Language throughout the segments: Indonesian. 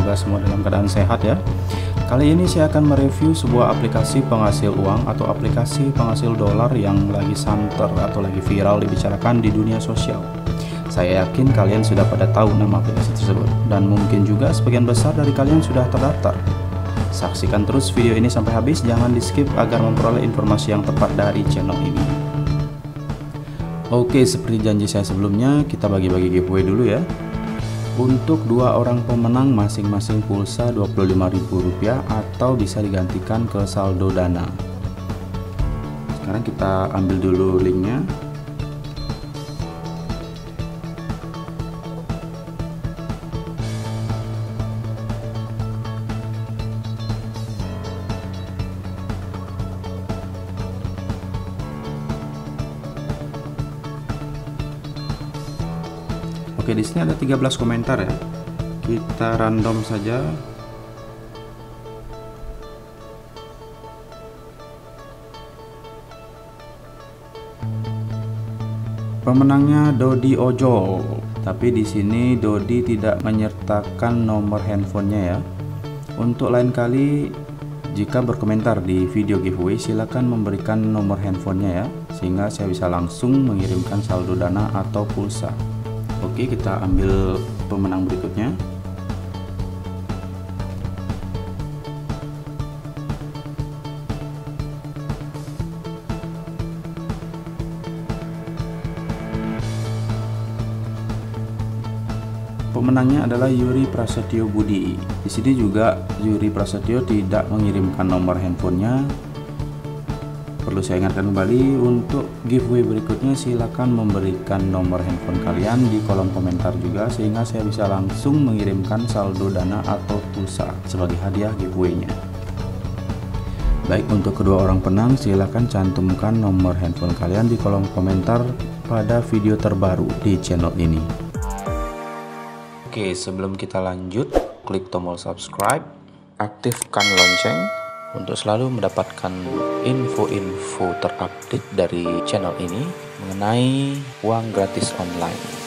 semoga semua dalam keadaan sehat ya. Kali ini saya akan mereview sebuah aplikasi penghasil uang atau aplikasi penghasil dolar yang lagi santer atau lagi viral dibicarakan di dunia sosial. Saya yakin kalian sudah pada tahu nama aplikasi tersebut, dan mungkin juga sebagian besar dari kalian sudah terdaftar. Saksikan terus video ini sampai habis, jangan di skip agar memperoleh informasi yang tepat dari channel ini. Oke, seperti janji saya sebelumnya, kita bagi-bagi giveaway dulu ya. Untuk dua orang pemenang masing-masing pulsa Rp25.000 atau bisa digantikan ke saldo Dana. Sekarang kita ambil dulu linknya. Oke, di sini ada 13 komentar ya. Kita random saja. Pemenangnya Dodi Ojo. Tapi di sini Dodi tidak menyertakan nomor handphonenya ya. Untuk lain kali jika berkomentar di video giveaway, silakan memberikan nomor handphonenya ya, sehingga saya bisa langsung mengirimkan saldo Dana atau pulsa. Oke, kita ambil pemenang berikutnya. Pemenangnya adalah Yuri Prasetyo Budi. Di sini juga Yuri Prasetyo tidak mengirimkan nomor handphonenya. Perlu saya ingatkan kembali, untuk giveaway berikutnya silakan memberikan nomor handphone kalian di kolom komentar juga, sehingga saya bisa langsung mengirimkan saldo Dana atau pulsa sebagai hadiah giveaway-nya. Baik, untuk kedua orang penang silakan cantumkan nomor handphone kalian di kolom komentar pada video terbaru di channel ini. Oke, sebelum kita lanjut, klik tombol subscribe, aktifkan lonceng untuk selalu mendapatkan info-info terupdate dari channel ini mengenai uang gratis online.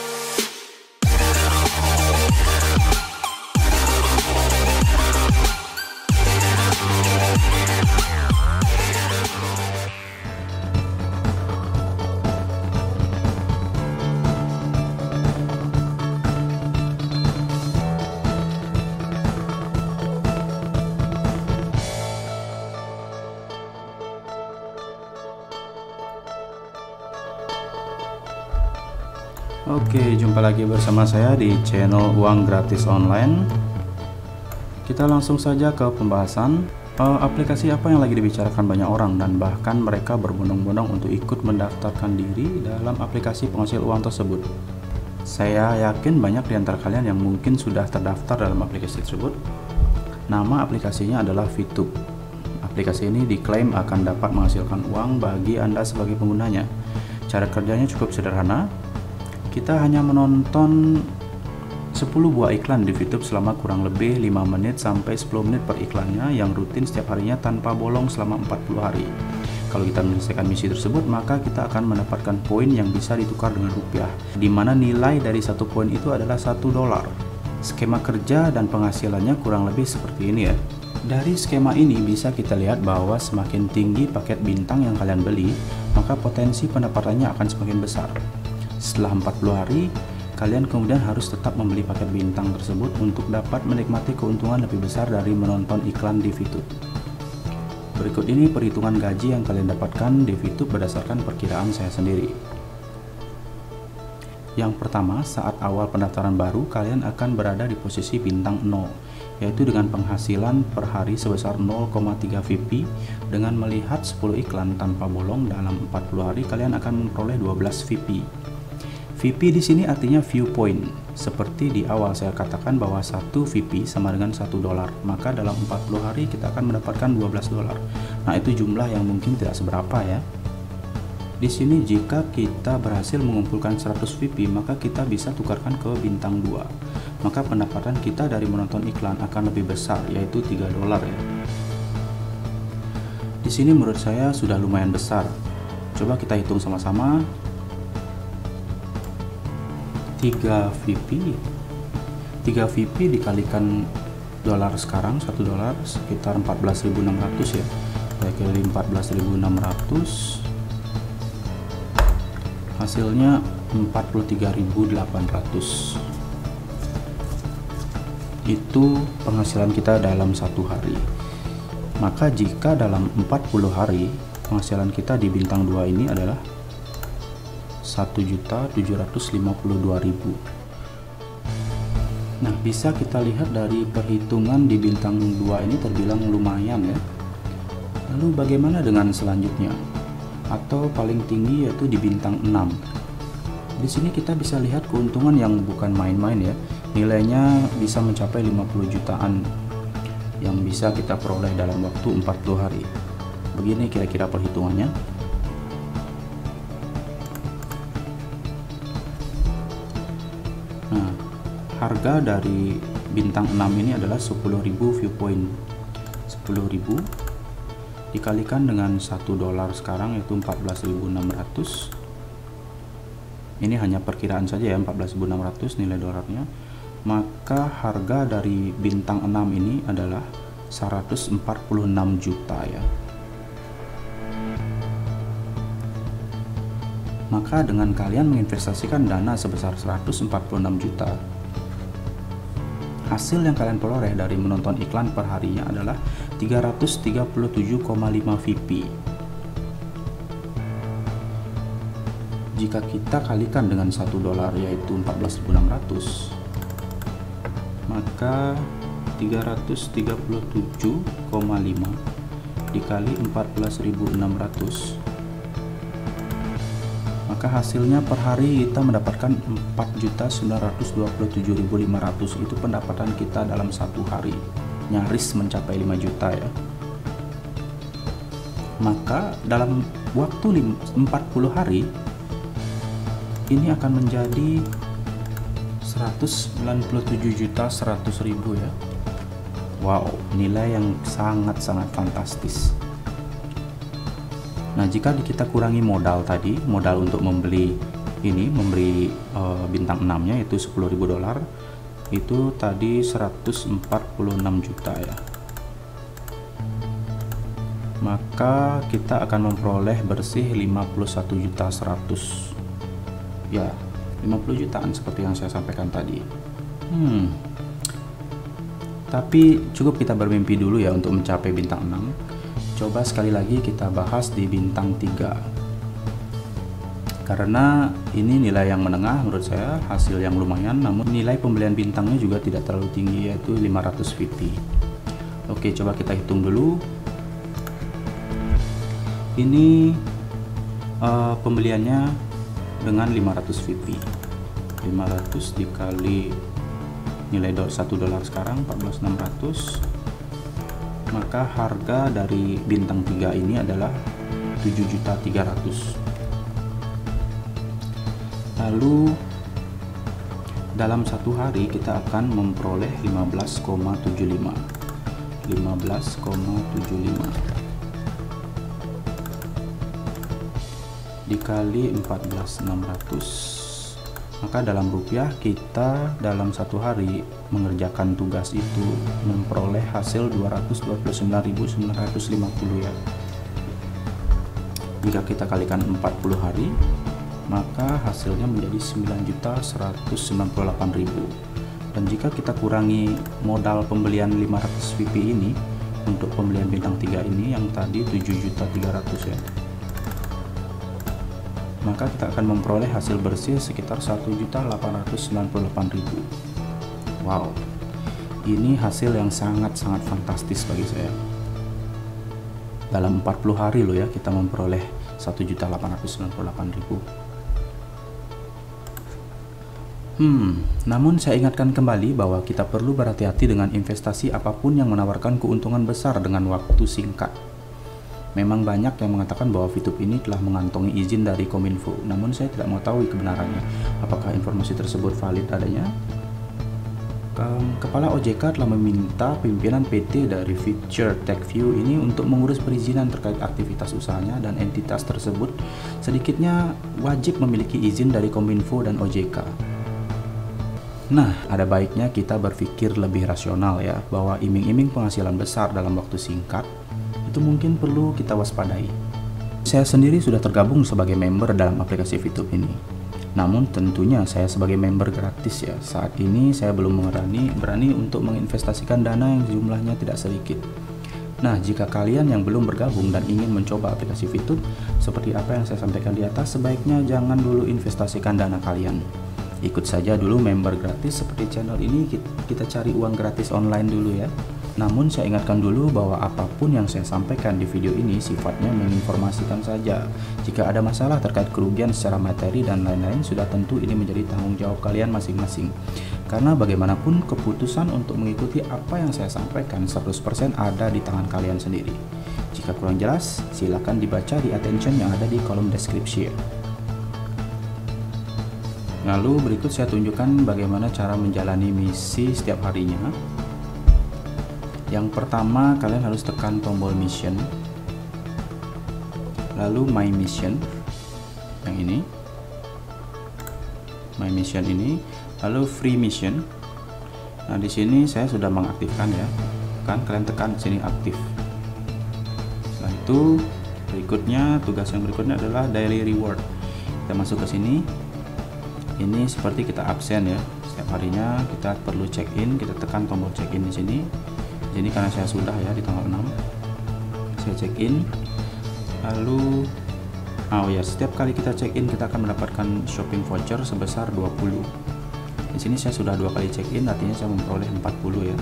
Oke, jumpa lagi bersama saya di channel Uang Gratis Online. Kita langsung saja ke pembahasan. Aplikasi apa yang lagi dibicarakan banyak orang dan bahkan mereka berbondong-bondong untuk ikut mendaftarkan diri dalam aplikasi penghasil uang tersebut. Saya yakin banyak di antara kalian yang mungkin sudah terdaftar dalam aplikasi tersebut. Nama aplikasinya adalah VTube. Aplikasi ini diklaim akan dapat menghasilkan uang bagi Anda sebagai penggunanya. Cara kerjanya cukup sederhana. Kita hanya menonton 10 buah iklan di VTube selama kurang lebih 5 menit sampai 10 menit per iklannya yang rutin setiap harinya tanpa bolong selama 40 hari. Kalau kita menyelesaikan misi tersebut, maka kita akan mendapatkan poin yang bisa ditukar dengan rupiah, di mana nilai dari satu poin itu adalah $1. Skema kerja dan penghasilannya kurang lebih seperti ini ya. Dari skema ini bisa kita lihat bahwa semakin tinggi paket bintang yang kalian beli, maka potensi pendapatannya akan semakin besar. Setelah 40 hari, kalian kemudian harus tetap membeli paket bintang tersebut untuk dapat menikmati keuntungan lebih besar dari menonton iklan di VTube. Berikut ini perhitungan gaji yang kalian dapatkan di VTube berdasarkan perkiraan saya sendiri. Yang pertama, saat awal pendaftaran baru, kalian akan berada di posisi bintang 0, yaitu dengan penghasilan per hari sebesar 0,3 VP. Dengan melihat 10 iklan tanpa bolong dalam 40 hari, kalian akan memperoleh 12 VP. VP di sini artinya viewpoint. Seperti di awal saya katakan bahwa 1 VP sama dengan $1, maka dalam 40 hari kita akan mendapatkan $12. Nah, itu jumlah yang mungkin tidak seberapa ya. Di sini jika kita berhasil mengumpulkan 100 VP, maka kita bisa tukarkan ke bintang 2. Maka pendapatan kita dari menonton iklan akan lebih besar, yaitu $3 ya. Di sini menurut saya sudah lumayan besar. Coba kita hitung sama-sama. 3 VP 3 VP dikalikan dolar sekarang, 1 dolar sekitar 14.600 ya. Saya kali 14.600, hasilnya 43.800. Itu penghasilan kita dalam satu hari. Maka jika dalam 40 hari penghasilan kita di bintang 2 ini adalah 1.752.000. Nah, bisa kita lihat dari perhitungan di bintang 2 ini terbilang lumayan ya. Lalu bagaimana dengan selanjutnya? Atau paling tinggi yaitu di bintang 6. Di sini kita bisa lihat keuntungan yang bukan main-main ya. Nilainya bisa mencapai 50 jutaan yang bisa kita peroleh dalam waktu 40 hari. Begini kira-kira perhitungannya. Nah, harga dari bintang 6 ini adalah 10.000 viewpoint. 10.000 dikalikan dengan 1 dolar sekarang yaitu 14.600. Ini hanya perkiraan saja ya, 14.600 nilai dolarnya. Maka harga dari bintang 6 ini adalah 146 juta ya. Maka dengan kalian menginvestasikan dana sebesar 146 juta, hasil yang kalian peroleh dari menonton iklan per harinya adalah 337,5 VP. Jika kita kalikan dengan 1 dolar yaitu 14.600, maka 337,5 dikali 14.600, maka hasilnya per hari kita mendapatkan 4.927.500. Itu pendapatan kita dalam satu hari, nyaris mencapai 5 juta ya. Maka dalam waktu 40 hari ini akan menjadi 197.100.000 ya. Wow, nilai yang sangat-sangat fantastis. Nah, jika kita kurangi modal tadi, modal untuk membeli ini, memberi bintang 6-nya itu 10.000 dolar, itu tadi 146 juta ya. Maka kita akan memperoleh bersih 51.100.000 ya, 50 jutaan seperti yang saya sampaikan tadi. Tapi cukup kita bermimpi dulu ya untuk mencapai bintang 6. Coba sekali lagi kita bahas di bintang 3. Karena ini nilai yang menengah menurut saya, hasil yang lumayan, namun nilai pembelian bintangnya juga tidak terlalu tinggi yaitu 500 VP. Oke, coba kita hitung dulu. Ini pembeliannya dengan 500 VP. 500 dikali nilai 1 dolar sekarang 14.600, maka harga dari bintang 3 ini adalah 7.300.000. Lalu dalam satu hari kita akan memperoleh 15,75 dikali 14.600, maka dalam rupiah kita dalam satu hari mengerjakan tugas itu memperoleh hasil 229.950 ya. Jika kita kalikan 40 hari, maka hasilnya menjadi 9.198.000. Dan jika kita kurangi modal pembelian 500 VP ini untuk pembelian bintang 3 ini yang tadi 7.300.000 ya, maka kita akan memperoleh hasil bersih sekitar 1.898.000. Wow, ini hasil yang sangat-sangat fantastis bagi saya. Dalam 40 hari loh ya kita memperoleh 1.898.000. Namun saya ingatkan kembali bahwa kita perlu berhati-hati dengan investasi apapun yang menawarkan keuntungan besar dengan waktu singkat. Memang banyak yang mengatakan bahwa VTube ini telah mengantongi izin dari Kominfo, namun saya tidak mengetahui kebenarannya. Apakah informasi tersebut valid adanya? Kepala OJK telah meminta pimpinan PT dari Future TechView ini untuk mengurus perizinan terkait aktivitas usahanya, dan entitas tersebut sedikitnya wajib memiliki izin dari Kominfo dan OJK. Nah, ada baiknya kita berpikir lebih rasional ya, bahwa iming-iming penghasilan besar dalam waktu singkat itu mungkin perlu kita waspadai. Saya sendiri sudah tergabung sebagai member dalam aplikasi VTube ini. Namun tentunya saya sebagai member gratis ya, saat ini saya belum berani untuk menginvestasikan dana yang jumlahnya tidak sedikit. Nah, jika kalian yang belum bergabung dan ingin mencoba aplikasi VTube seperti apa yang saya sampaikan di atas, sebaiknya jangan dulu investasikan dana kalian. Ikut saja dulu member gratis seperti channel ini, kita cari uang gratis online dulu ya. Namun saya ingatkan dulu bahwa apapun yang saya sampaikan di video ini sifatnya menginformasikan saja. Jika ada masalah terkait kerugian secara materi dan lain-lain, sudah tentu ini menjadi tanggung jawab kalian masing-masing. Karena bagaimanapun keputusan untuk mengikuti apa yang saya sampaikan 100% ada di tangan kalian sendiri. Jika kurang jelas, silakan dibaca di attention yang ada di kolom deskripsi. Lalu berikut saya tunjukkan bagaimana cara menjalani misi setiap harinya. Yang pertama, kalian harus tekan tombol mission, lalu my mission yang ini, my mission ini, lalu free mission. Nah, di sini saya sudah mengaktifkan ya, kan kalian tekan sini aktif. Setelah itu berikutnya, tugas yang berikutnya adalah daily reward. Kita masuk ke sini. Ini seperti kita absen ya, setiap harinya kita perlu check in, kita tekan tombol check in di sini. Jadi karena saya sudah ya di tanggal 6 saya check in. Lalu setiap kali kita check in kita akan mendapatkan shopping voucher sebesar 20. Di sini saya sudah 2 kali check in, artinya saya memperoleh 40 ya.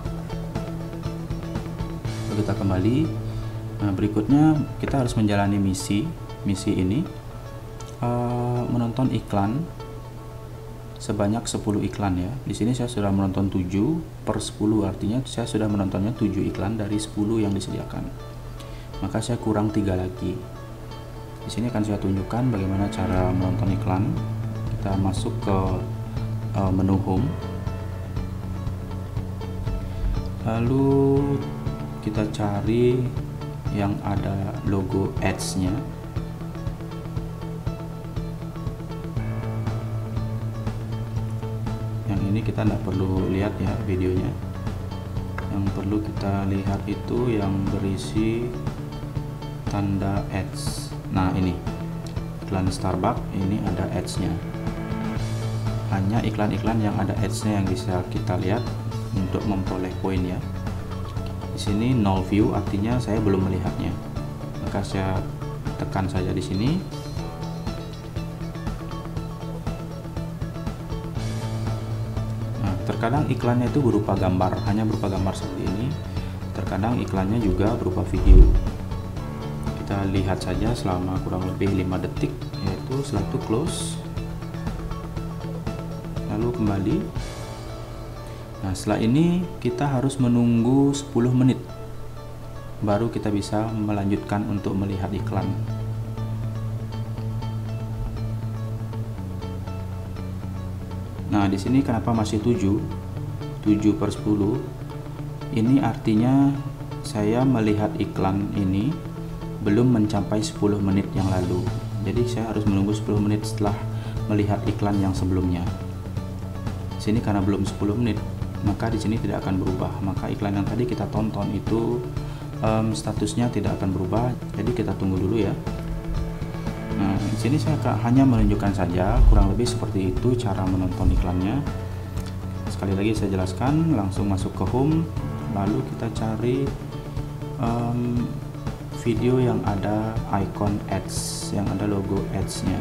Lalu kita kembali. Nah, berikutnya kita harus menjalani misi ini, menonton iklan sebanyak 10 iklan ya. Di sini saya sudah menonton 7/10, artinya saya sudah menontonnya 7 iklan dari 10 yang disediakan. Maka saya kurang 3 lagi. Di sini akan saya tunjukkan bagaimana cara menonton iklan. Kita masuk ke menu home. Lalu kita cari yang ada logo ads-nya. Yang ini kita tidak perlu lihat ya videonya. Yang perlu kita lihat itu yang berisi tanda ads. Nah, ini iklan Starbucks, ini ada ads-nya. Hanya iklan-iklan yang ada ads-nya yang bisa kita lihat untuk memperoleh poin ya. Di sini null view, artinya saya belum melihatnya. Maka saya tekan saja di sini. Terkadang iklannya itu berupa gambar, hanya berupa gambar seperti ini. Terkadang iklannya juga berupa video. Kita lihat saja selama kurang lebih 5 detik, yaitu setelah itu close, lalu kembali. Nah, setelah ini kita harus menunggu 10 menit baru kita bisa melanjutkan untuk melihat iklan. Nah, di sini kenapa masih 7/10? Ini artinya saya melihat iklan ini belum mencapai 10 menit yang lalu. Jadi saya harus menunggu 10 menit setelah melihat iklan yang sebelumnya. Di sini karena belum 10 menit, maka di sini tidak akan berubah. Maka iklan yang tadi kita tonton itu statusnya tidak akan berubah. Jadi kita tunggu dulu ya. Nah, di sini saya hanya menunjukkan saja, kurang lebih seperti itu cara menonton iklannya. Sekali lagi saya jelaskan, langsung masuk ke home, lalu kita cari video yang ada icon ads, yang ada logo ads-nya.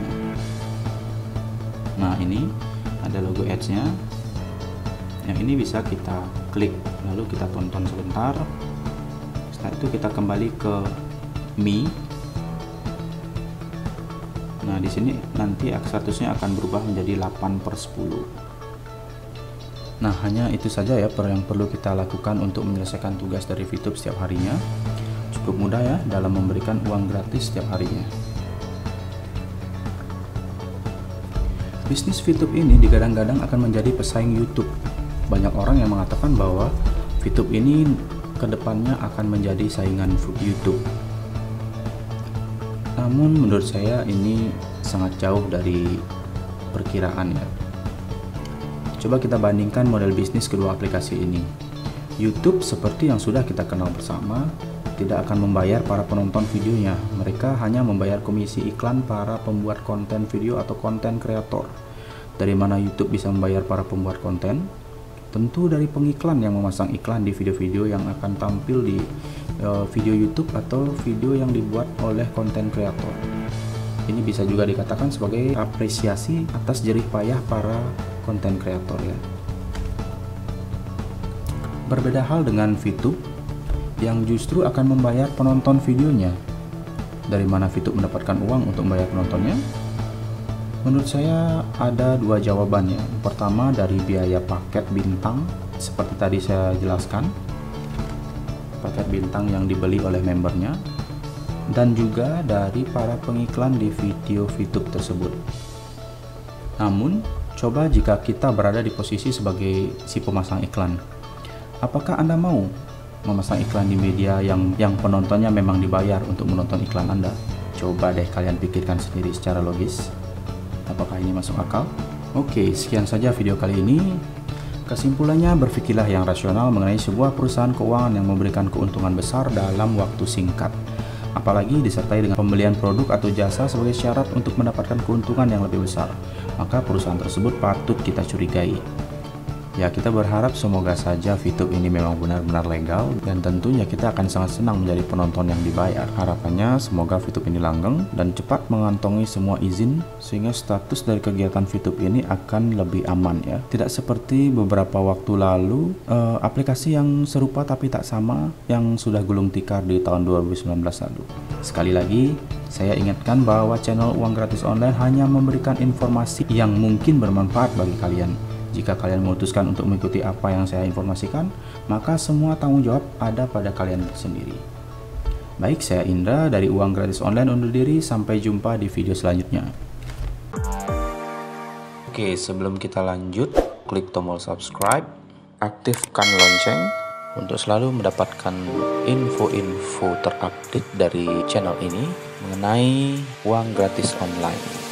Nah, ini ada logo ads-nya. Yang ini bisa kita klik, lalu kita tonton sebentar. Setelah itu kita kembali ke Me. Nah, di sini nanti statusnya akan berubah menjadi 8/10. Nah, hanya itu saja ya yang perlu kita lakukan untuk menyelesaikan tugas dari VTube setiap harinya. Cukup mudah ya dalam memberikan uang gratis setiap harinya. Bisnis VTube ini digadang-gadang akan menjadi pesaing YouTube. Banyak orang yang mengatakan bahwa VTube ini kedepannya akan menjadi saingan YouTube. Namun menurut saya ini sangat jauh dari perkiraan ya. Coba kita bandingkan model bisnis kedua aplikasi ini. YouTube seperti yang sudah kita kenal bersama, tidak akan membayar para penonton videonya. Mereka hanya membayar komisi iklan para pembuat konten video atau konten kreator. Dari mana YouTube bisa membayar para pembuat konten? Tentu dari pengiklan yang memasang iklan di video-video yang akan tampil di video YouTube atau video yang dibuat oleh konten kreator. Ini bisa juga dikatakan sebagai apresiasi atas jerih payah para konten kreator ya. Berbeda hal dengan VTube yang justru akan membayar penonton videonya. Dari mana VTube mendapatkan uang untuk membayar penontonnya? Menurut saya ada dua jawabannya. Pertama dari biaya paket bintang, seperti tadi saya jelaskan, paket bintang yang dibeli oleh membernya, dan juga dari para pengiklan di video VTube tersebut. Namun, coba jika kita berada di posisi sebagai si pemasang iklan, apakah Anda mau memasang iklan di media yang penontonnya memang dibayar untuk menonton iklan Anda? Coba deh kalian pikirkan sendiri secara logis. Apakah ini masuk akal? Oke, sekian saja video kali ini. Kesimpulannya, berpikirlah yang rasional mengenai sebuah perusahaan keuangan yang memberikan keuntungan besar dalam waktu singkat. Apalagi disertai dengan pembelian produk atau jasa sebagai syarat untuk mendapatkan keuntungan yang lebih besar, maka perusahaan tersebut patut kita curigai. Ya, kita berharap semoga saja VTube ini memang benar-benar legal, dan tentunya kita akan sangat senang menjadi penonton yang dibayar. Harapannya semoga VTube ini langgeng dan cepat mengantongi semua izin sehingga status dari kegiatan VTube ini akan lebih aman ya. Tidak seperti beberapa waktu lalu aplikasi yang serupa tapi tak sama yang sudah gulung tikar di tahun 2019 lalu. Sekali lagi, saya ingatkan bahwa channel Uang Gratis Online hanya memberikan informasi yang mungkin bermanfaat bagi kalian. Jika kalian memutuskan untuk mengikuti apa yang saya informasikan, maka semua tanggung jawab ada pada kalian sendiri. Baik, saya Indra dari Uang Gratis Online undur diri. Sampai jumpa di video selanjutnya. Oke, sebelum kita lanjut, klik tombol subscribe, aktifkan lonceng untuk selalu mendapatkan info-info terupdate dari channel ini mengenai Uang Gratis Online.